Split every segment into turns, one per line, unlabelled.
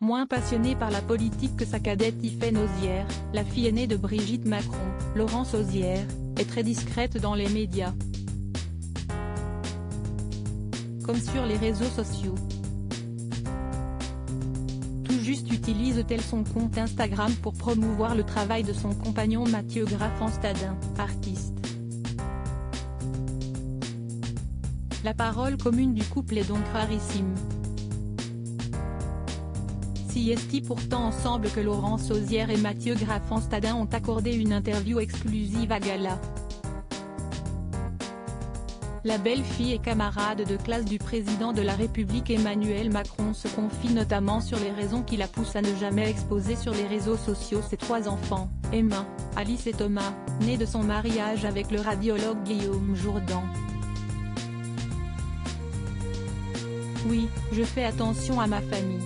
Moins passionnée par la politique que sa cadette Tiffaine Ozière, la fille aînée de Brigitte Macron, Laurence Ozière, est très discrète dans les médias. Comme sur les réseaux sociaux. Tout juste utilise-t-elle son compte Instagram pour promouvoir le travail de son compagnon Mathieu Graffenstadin, artiste. La parole commune du couple est donc rarissime. Si est pourtant ensemble que Laurence Ozière et Mathieu Graffenstadin ont accordé une interview exclusive à Gala. La belle-fille et camarade de classe du président de la République Emmanuel Macron se confie notamment sur les raisons qui la poussent à ne jamais exposer sur les réseaux sociaux ses 3 enfants, Emma, Alice et Thomas, nés de son mariage avec le radiologue Guillaume Jourdan. Oui, je fais attention à ma famille.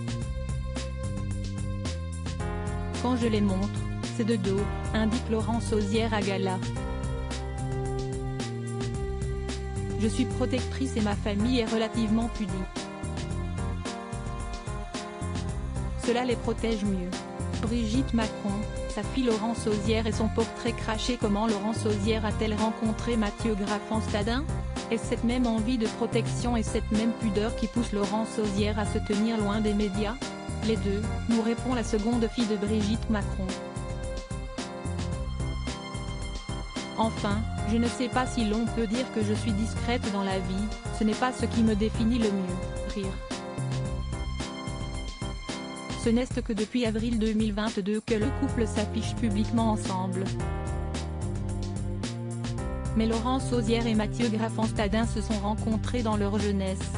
Quand je les montre, c'est de dos, indique Laurence Ozière à Gala. Je suis protectrice et ma famille est relativement pudique. Cela les protège mieux. Brigitte Macron, sa fille Laurence Ozière et son portrait craché. Comment Laurence Ozière a-t-elle rencontré Mathieu Graffenstadin? Est-ce cette même envie de protection et cette même pudeur qui pousse Laurence Ozière à se tenir loin des médias? Les deux, nous répond la seconde fille de Brigitte Macron. Enfin, je ne sais pas si l'on peut dire que je suis discrète dans la vie, ce n'est pas ce qui me définit le mieux, rire. Ce n'est que depuis avril 2022 que le couple s'affiche publiquement ensemble. Mais Laurence Ozière et Mathieu Graffenstadin se sont rencontrés dans leur jeunesse.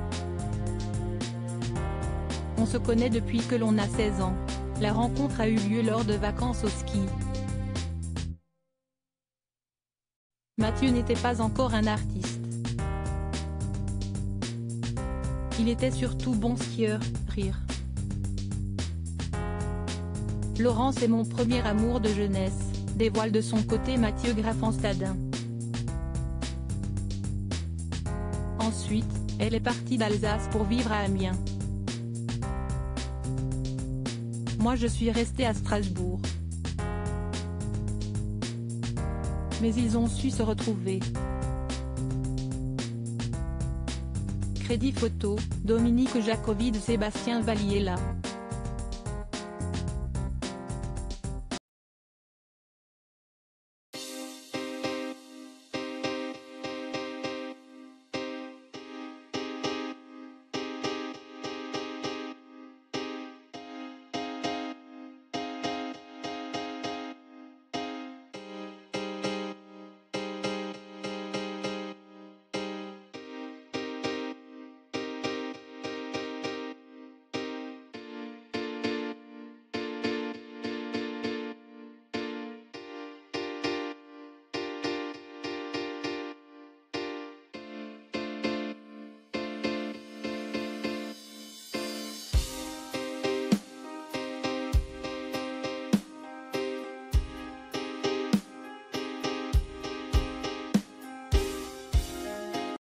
On se connaît depuis que l'on a 16 ans. La rencontre a eu lieu lors de vacances au ski. Mathieu n'était pas encore un artiste. Il était surtout bon skieur, rire. Laurence est mon premier amour de jeunesse, dévoile de son côté Mathieu Graffenstadin. Ensuite, elle est partie d'Alsace pour vivre à Amiens. Moi je suis restée à Strasbourg. Mais ils ont su se retrouver. Crédit photo, Dominique Jacobi de Sébastien Valliella.